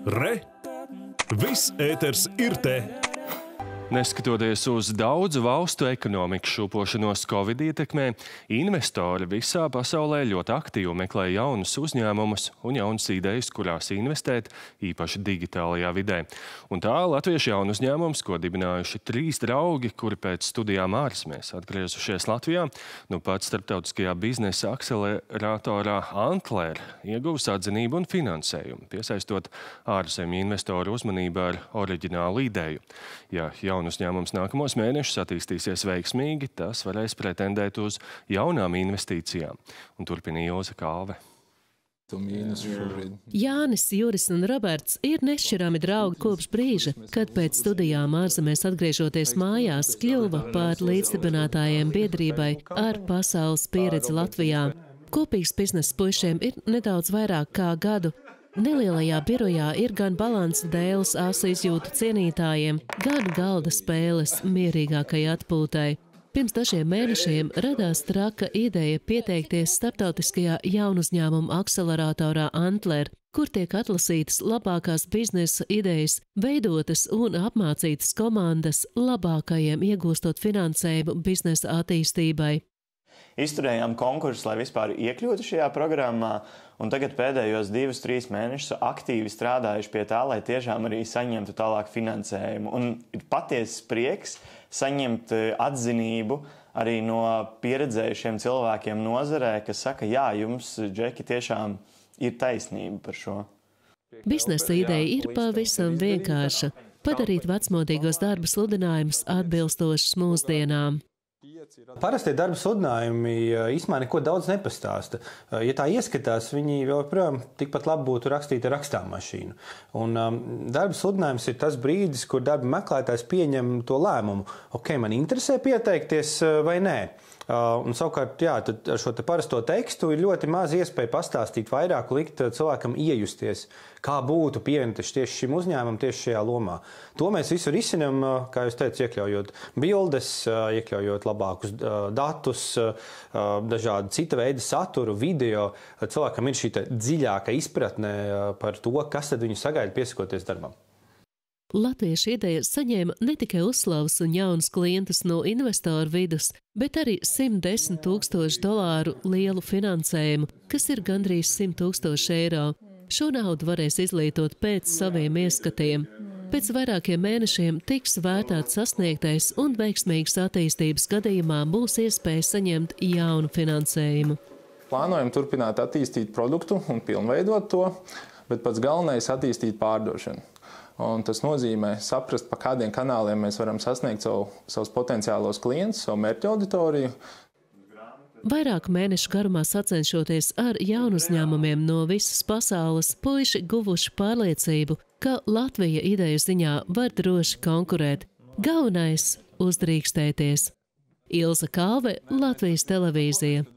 Re! Viss ēters ir te! Neskatoties uz daudzu valstu ekonomikas šūpošanos Covid ietekmē, investori visā pasaulē ļoti aktīvi meklē jaunus uzņēmumus un jaunas idejas, kurās investēt, īpaši digitālajā vidē. Un tā latviešu jaunu uzņēmums, ko dibinājuši 3 draugi, kuri pēc studijām ārzemēs atgriezušies Latvijā, nu pat starptautiskajā biznesa akceleratorā Antler ieguvis atzinību un finansējumu, piesaistot ārzemju investoru uzmanību ar oriģinālu ideju. Ja jaunu uzņēmums nākamos mēnešus attīstīsies veiksmīgi, tas varēs pretendēt uz jaunām investīcijām. Un turpina Ilze Kalve. Jānis, Juris un Roberts ir nešķirami draugi kopš brīža, kad pēc studijām ārzemēs atgriežoties mājās kļuva par līdzdibinātājiem biedrībai ar pasaules pieredzi Latvijā. Kopīgs bizness puišiem ir nedaudz vairāk kā gadu. Nelielajā birojā ir gan balansa dēles asu izjūtu cienītājiem, gan galda spēles mierīgākai atpūtai. Pirms dažiem mēnešiem radās traka ideja pieteikties starptautiskajā jaunuzņēmumu akceleratorā Antler, kur tiek atlasītas labākās biznesa idejas, veidotas un apmācītas komandas labākajiem iegūstot finansējumu biznesa attīstībai. Izturējām konkursu, lai vispār iekļūtu šajā programmā, un tagad pēdējos 2-3 mēnešus aktīvi strādājuši pie tā, lai tiešām arī saņemtu tālāk finansējumu. Un ir patiesas prieks saņemt atzinību arī no pieredzējušiem cilvēkiem nozarē, kas saka, jā, jums, Džeki, tiešām ir taisnība par šo. Biznesa ideja ir pavisam vienkārša – padarīt vecmodīgos darba sludinājumus atbilstošus mūsdienām. Parastie darba sludinājumi īstenībā neko daudz nepastāsta. Ja tā ieskatās, viņi joprojām tikpat labi būtu rakstīti ar rakstāmašīnu. Un darba sludinājums ir tas brīdis, kur darba meklētājs pieņem to lēmumu. Ok, man interesē pieteikties vai nē. Un savukārt, jā, tad ar šo te parasto tekstu ir ļoti maz iespēja pastāstīt vairāk, likt cilvēkam iejusties, kā būtu pievienoties tieši šim uzņēmumam, tieši šajā lomā. To mēs visu risinām, kā jūs teicu, iekļaujot bildes, iekļaujot labākus datus, dažādu cita veida saturu, video. Cilvēkam ir šī dziļāka izpratne par to, kas tad viņu sagaida piesakoties darbam. Latviešu ideja saņēma ne tikai uzslavas un jaunus klientus no investoru vidus, bet arī $110 000 lielu finansējumu, kas ir gandrīz 100 000 eiro. Šo naudu varēs izlietot pēc saviem ieskatiem. Pēc vairākiem mēnešiem tiks vērtēts sasniegtais un veiksmīgas attīstības gadījumā būs iespēja saņemt jaunu finansējumu. Plānojam turpināt attīstīt produktu un pilnveidot to, bet pats galvenais attīstīt pārdošanu. Un tas nozīmē saprast, pa kādiem kanāliem mēs varam sasniegt savus potenciālos klientus, savu mērķu auditoriju. Vairāku mēnešu garumā sacenšoties ar jaunu uzņēmumiem no visas pasaules, puiši guvuši pārliecību, ka Latvija ideju ziņā var droši konkurēt. Galvenais – uzdrīkstēties. Ilze Kalve, Latvijas televīzija.